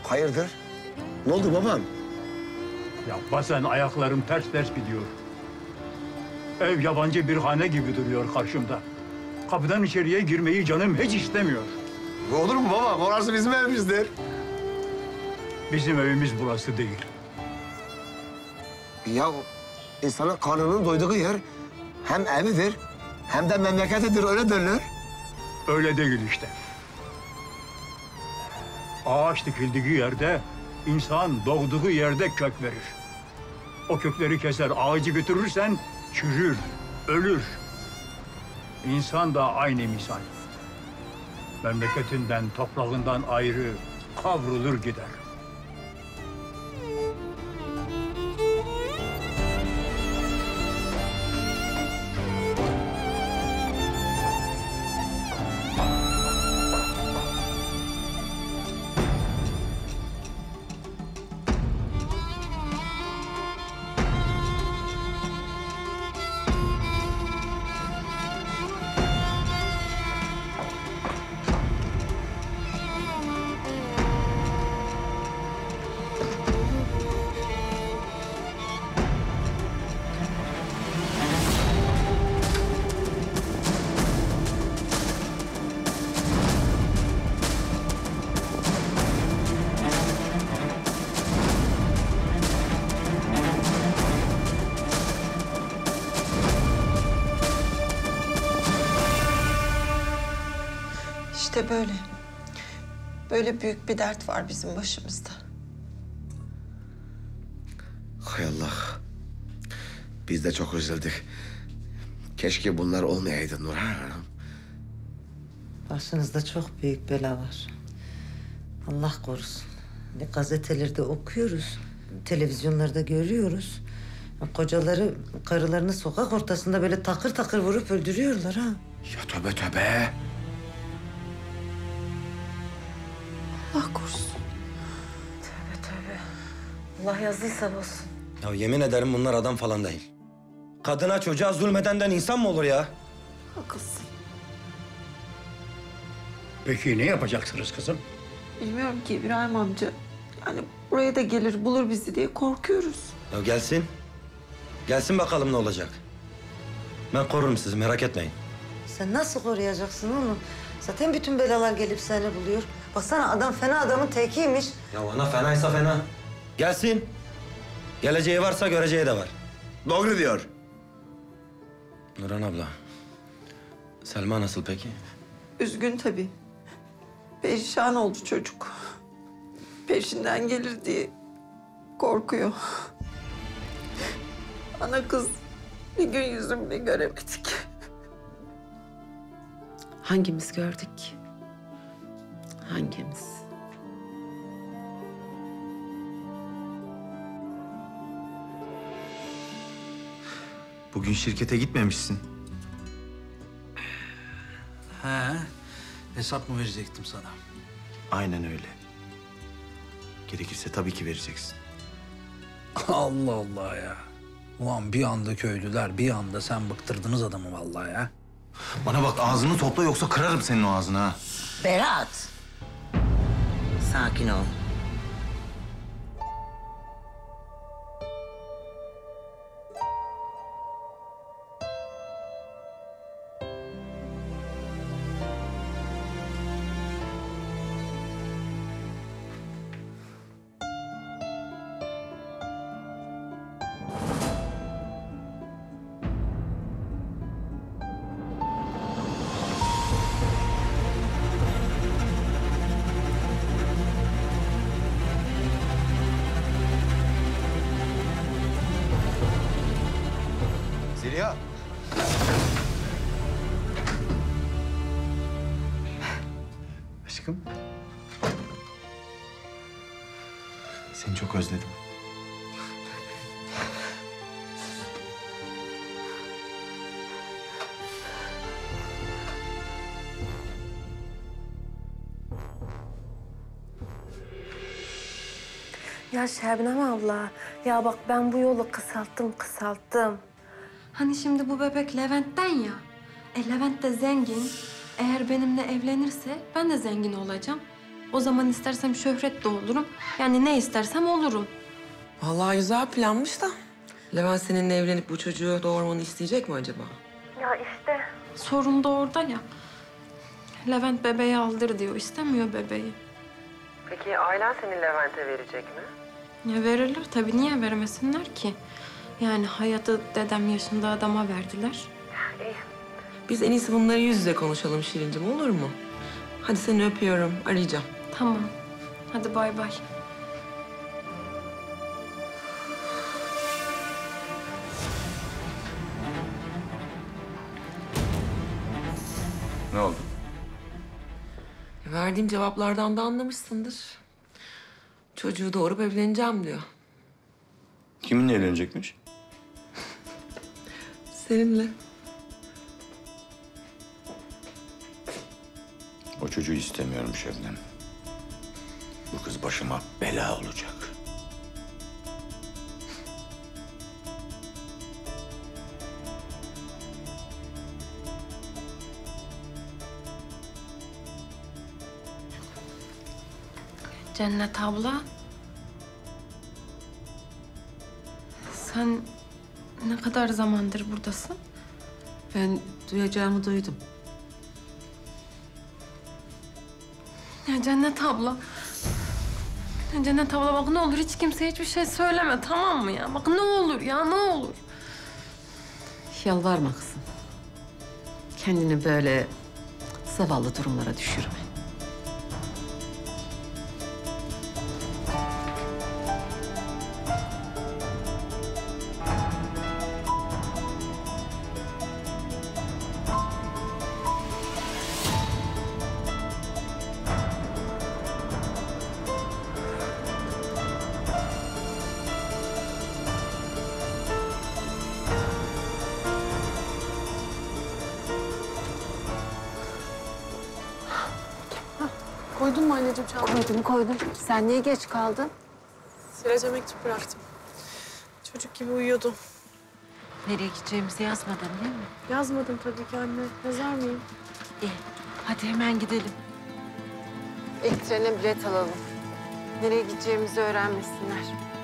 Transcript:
Hayırdır? Ne oldu babam? Ya bazen ayaklarım ters gidiyor. Ev yabancı bir hane gibi duruyor karşımda. Kapıdan içeriye girmeyi canım hiç istemiyor. Olur mu babam? Orası bizim evimizdir. Bizim evimiz burası değil. Ya insanın karnının doyduğu yer hem evidir hem de memleketidir, öyle derler. Öyle değil işte. Ağaç dikildiği yerde, insan doğduğu yerde kök verir. O kökleri keser, ağacı götürürsen çürür, ölür. İnsan da aynı misal. Memleketinden, toprağından ayrı kavrulur gider. İşte böyle. Böyle büyük bir dert var bizim başımızda. Hay Allah. Biz de çok üzüldük. Keşke bunlar olmayaydı Nurhan Hanım. Başınızda çok büyük bela var. Allah korusun. Gazetelerde okuyoruz, televizyonlarda görüyoruz. Kocaları, karılarını sokak ortasında böyle takır takır vurup öldürüyorlar ha. Ya tövbe tövbe. Allah korusun. Tövbe tövbe. Allah yazdıysa olsun. Ya yemin ederim bunlar adam falan değil. Kadına çocuğa zulmedenden insan mı olur ya? Haklısın. Peki ne yapacaksınız kızım? Bilmiyorum ki İbrahim amca. Yani buraya da gelir bulur bizi diye korkuyoruz. Ya gelsin. Gelsin bakalım ne olacak. Ben korurum sizi, merak etmeyin. Sen nasıl koruyacaksın onu? Zaten bütün belalar gelip seni buluyor. Baksana adam fena adamın tekiymiş. Ya ana fenaysa fena. Gelsin. Geleceği varsa göreceği de var. Doğru diyor. Nurhan abla. Selma nasıl peki? Üzgün tabii. Perişan oldu çocuk. Peşinden gelir diye korkuyor. Ana kız bir gün yüzümü göremedik. Hangimiz gördük ki? Hangimiz? Bugün şirkete gitmemişsin. He, hesap mı verecektim sana? Aynen öyle. Gerekirse tabii ki vereceksin. Allah Allah ya. Ulan bir anda köylüler, bir anda sen bıktırdınız adamı vallahi ya. Bana bak, ağzını topla yoksa kırarım senin o ağzını ha. Berat. Sakin ol. Zeliha. Aşkım. Seni çok özledim. Ya Şebnem abla, ya bak ben bu yolu kısalttım. Hani şimdi bu bebek Levent'ten ya. Levent de zengin. Eğer benimle evlenirse ben de zengin olacağım. O zaman istersem şöhret de olurum. Yani ne istersem olurum. Vallahi güzel planmış da. Levent seninle evlenip bu çocuğu doğurmanı isteyecek mi acaba? Ya işte. Sorun da orada ya. Levent bebeği aldır diyor. İstemiyor bebeği. Peki ailen seni Levent'e verecek mi? Ya verirler tabii. Niye vermesinler ki? Yani hayatı dedem yaşında adama verdiler. Biz en iyisi bunları yüz yüze konuşalım Şirincim, olur mu? Hadi seni öpüyorum. Arayacağım. Tamam. Hadi bay bay. Ne oldu? Verdiğim cevaplardan da anlamışsındır. Çocuğu doğurup evleneceğim diyor. Kiminle evlenecekmiş? Seninle. O çocuğu istemiyorum Şebnem. Bu kız başıma bela olacak. Cennet abla. Sen ne kadar zamandır buradasın? Ben duyacağımı duydum. Ya Cennet abla. Ya Cennet abla bak ne olur hiç kimseye hiçbir şey söyleme tamam mı ya? Bak ne olur ya ne olur. Yalvarma kızım. Kendini böyle zavallı durumlara düşürme. Koydun mu anneciğim çantayı? Koydum. Sen niye geç kaldın? Siraca mektup bıraktım. Çocuk gibi uyuyordu. Nereye gideceğimizi yazmadın değil mi? Yazmadım tabii ki anne. Yazar mıyım? İyi. Hadi hemen gidelim. İlk trene bilet alalım. Nereye gideceğimizi öğrenmesinler.